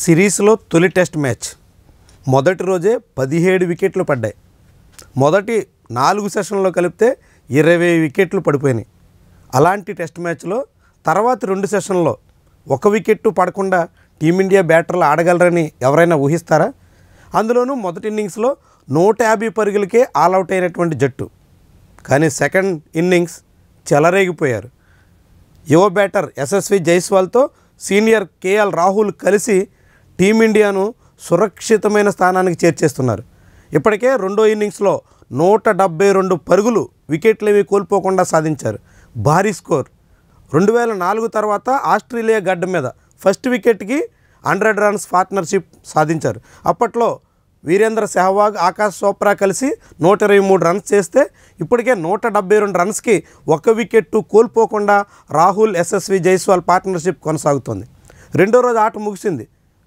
సిరీస్లో తొలి test match మొదటి రోజే 17 వికెట్లు పడ్డాయి. మొదటి 4 సెషన్లో కలిపితే 20 వికెట్లు పడిపోయినాయి. అలాంటి టెస్ట్ మ్యాచ్లో తర్వాతి 2 సెషన్లో 1 వికెట్ పడకుండా టీమిండియా బ్యాటర్లు ఆడగలరని ఎవరైనా ఊహిస్తారా? అందులోనూ మొదటి ఇన్నింగ్స్లో 150 పరుగులకే ఆల్అవుట్ అయినటువంటి జట్టు. కానీ సెకండ్ ఇన్నింగ్స్ చెలరేగిపోయారు. యువ బ్యాటర్ యశస్వి జైస్వాల్తో సీనియర్ కేఎల్ రాహుల్ కలిసి టీమిండియాను సురక్షితమైన స్థానానికి చేర్చేస్తున్నారు. ఇప్పటికే రెండో ఇన్నింగ్స్లో 172 పరుగులు వికెట్లేమీ కోల్పోకుండా సాధించారు. భారీ స్కోర్. 2004 తర్వాత ఆస్ట్రేలియా గడ్డ మీద ఫస్ట్ వికెట్కి 100 రన్స్ పార్ట్నర్షిప్ సాధించారు. అప్పట్లో వీరేంద్ర సెహ్వాగ్, ఆకాష్ చోప్రా కలిసి 123 రన్స్ చేస్తే ఇప్పటికే 172 రన్స్కి 1 వికెట్ కోల్పోకుండా రాహుల్, యశస్వి జైస్వాల్ పార్ట్నర్షిప్ కొనసాగుతోంది. రెండో రోజు ఆట ముగిసింది.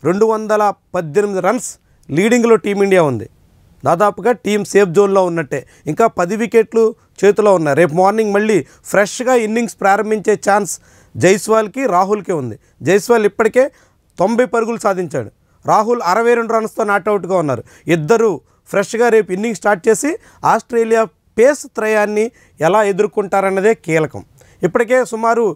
218 రన్స్ లీడింగ్లో టీమిండియా ఉంది. దాదాపుగా టీం సేఫ్ జోన్లో ఉన్నట్టే. ఇంకా 10 వికెట్లు చేతిలో ఉన్నాయి. రేపు మార్నింగ్ మళ్ళీ ఫ్రెష్గా ఇన్నింగ్స్ ప్రారంభించే ఛాన్స్ జైస్వాల్కి, రాహుల్కి ఉంది. జైస్వాల్ ఇప్పటికే 90 పరుగులు సాధించాడు. రాహుల్ 62 రన్స్తో నాట్అవుట్గా ఉన్నారు. ఇద్దరు ఫ్రెష్గా రేపు ఇన్నింగ్స్ స్టార్ట్ చేసి ఆస్ట్రేలియా పేస్ త్రయాన్ని ఎలా ఎదుర్కొంటారన్నదే కీలకం. ఇప్పటికే సుమారు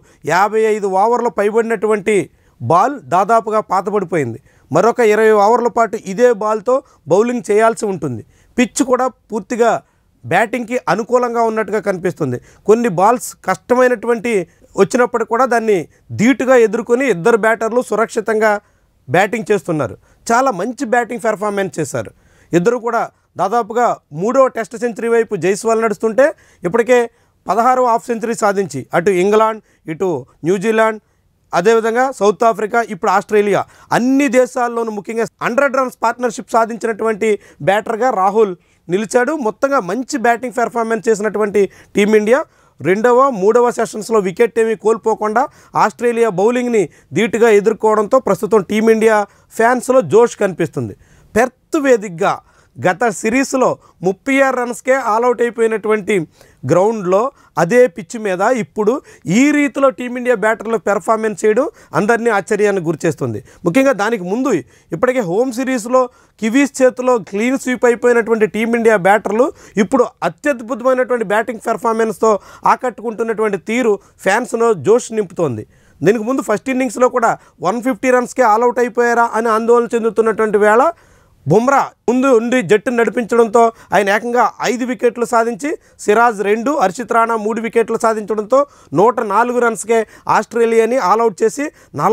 55 ఓవర్లు పైబడినటువంటి బాల్ దాదాపుగా పాతబడిపోయింది. మరొక 20 ఓవర్ల పాటు ఇదే బాల్తో బౌలింగ్ చేయాల్సి ఉంటుంది. పిచ్ కూడా పూర్తిగా బ్యాటింగ్కి అనుకూలంగా ఉన్నట్టుగా కనిపిస్తుంది. కొన్ని బాల్స్ కష్టమైనటువంటి వచ్చినప్పుడు కూడా దాన్ని ధీటుగా ఎదుర్కొని ఇద్దరు బ్యాటర్లు సురక్షితంగా బ్యాటింగ్ చేస్తున్నారు. చాలా మంచి బ్యాటింగ్ పెర్ఫార్మెన్స్ చేశారు. ఇద్దరు కూడా దాదాపుగా 3వ టెస్ట్ సెంచరీ వైపు జైస్వాల్ నడుస్తుంటే ఇప్పటికే 16వ హాఫ్ సెంచరీ సాధించి అటు ఇంగ్లాండ్, ఇటు న్యూజిలాండ్, అదేవిధంగా సౌత్ ఆఫ్రికా, ఇప్పుడు ఆస్ట్రేలియా అన్ని దేశాల్లోనూ ముఖ్యంగా 100 రన్స్ పార్ట్నర్షిప్ సాధించినటువంటి బ్యాటర్గా రాహుల్ నిలిచాడు. మొత్తంగా మంచి బ్యాటింగ్ పెర్ఫార్మెన్స్ చేసినటువంటి టీమిండియా రెండవ, 3వ సెషన్స్లో వికెట్ ఏమీ కోల్పోకుండా ఆస్ట్రేలియా బౌలింగ్ని ధీటుగా ఎదుర్కోవడంతో ప్రస్తుతం టీమిండియా ఫ్యాన్స్లో జోష్ కనిపిస్తుంది. పెర్త్ వేదికగా గత సిరీస్లో 36 రన్స్కే ఆల్అవుట్ అయిపోయినటువంటి గ్రౌండ్లో అదే పిచ్ మీద ఇప్పుడు ఈ రీతిలో టీమిండియా బ్యాటర్లు పెర్ఫార్మెన్స్ చేయడం అందరినీ ఆశ్చర్యానికి గురిచేస్తుంది. ముఖ్యంగా దానికి ముందు ఇప్పటికే హోమ్ సిరీస్లో కివీస్ చేతిలో క్లీన్ స్వీప్ అయిపోయినటువంటి టీమిండియా బ్యాటర్లు ఇప్పుడు అత్యద్భుతమైనటువంటి బ్యాటింగ్ పెర్ఫార్మెన్స్తో ఆకట్టుకుంటున్నటువంటి తీరు ఫ్యాన్స్లో జోష్ నింపుతోంది. దీనికి ముందు ఫస్ట్ ఇన్నింగ్స్లో కూడా 150 రన్స్కే ఆల్అవుట్ అయిపోయారా అని ఆందోళన చెందుతున్నటువంటి వేళ బుమ్రా ముందు ఉండి జట్టును నడిపించడంతో ఆయన ఏకంగా 5 వికెట్లు సాధించి సిరాజ్ 2, హర్షిత్ రాణా 3 వికెట్లు సాధించడంతో 104 రన్స్కే ఆస్ట్రేలియాని ఆల్అవుట్ చేసి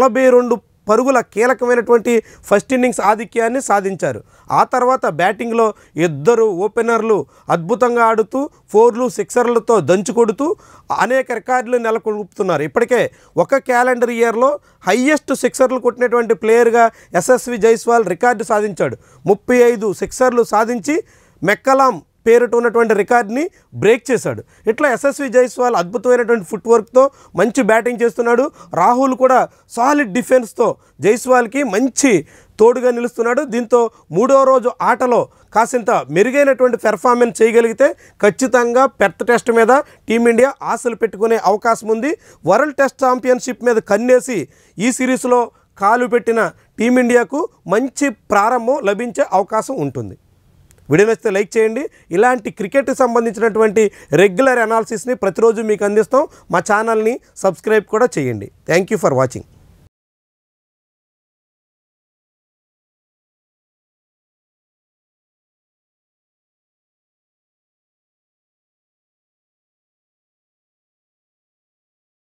42 పరుగుల కీలకమైనటువంటి ఫస్ట్ ఇన్నింగ్స్ ఆధిక్యాన్ని సాధించారు. ఆ తర్వాత బ్యాటింగ్లో ఇద్దరు ఓపెనర్లు అద్భుతంగా ఆడుతూ 4లు, 6ర్లతో దంచుకొడుతూ అనేక రికార్డులు నెలకొల్పుతున్నారు. ఇప్పటికే ఒక క్యాలెండర్ ఇయర్లో హయ్యెస్ట్ 6ర్లు కొట్టినటువంటి ప్లేయర్గా యశస్వి జైస్వాల్ రికార్డు సాధించాడు. 35 6ర్లు సాధించి మెక్కలాం పేరుట ఉన్నటువంటి రికార్డ్ని బ్రేక్ చేశాడు. ఇట్లా యశస్వి జైస్వాల్ అద్భుతమైనటువంటి ఫుట్వర్క్తో మంచి బ్యాటింగ్ చేస్తున్నాడు. రాహుల్ కూడా సాలిడ్ డిఫెన్స్తో జైస్వాల్కి మంచి తోడుగా నిలుస్తున్నాడు. దీంతో 3వ రోజు ఆటలో కాసింత మెరుగైనటువంటి పెర్ఫార్మెన్స్ చేయగలిగితే ఖచ్చితంగా పెర్త్ టెస్ట్ మీద టీమిండియా ఆశలు పెట్టుకునే అవకాశం ఉంది. వరల్డ్ టెస్ట్ ఛాంపియన్షిప్ మీద కన్నేసి ఈ సిరీస్లో కాలు పెట్టిన టీమిండియాకు మంచి ప్రారంభం లభించే అవకాశం ఉంటుంది. వీడియో నచ్చితే లైక్ చేయండి. ఇలాంటి క్రికెట్కి సంబంధించినటువంటి రెగ్యులర్ అనాలిసిస్ని ప్రతిరోజు మీకు అందిస్తాం. మా ఛానల్ని సబ్స్క్రైబ్ కూడా చేయండి. Thank you for watching.